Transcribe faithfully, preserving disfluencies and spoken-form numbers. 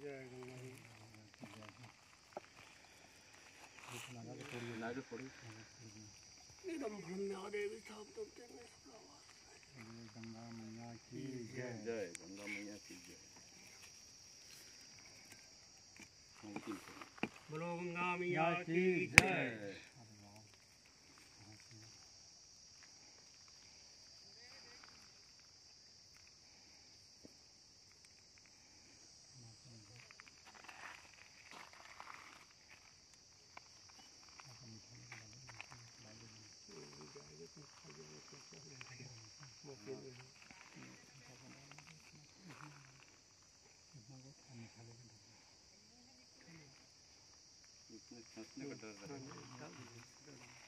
जय गंगा जी। एकदम ब्रह्मा देवी साहब तो तेरे गंगा मैया की जय जय गंगा मैया की जय। बोलो गंगा मैया की जय। इसमें फंसने का डर रहता है।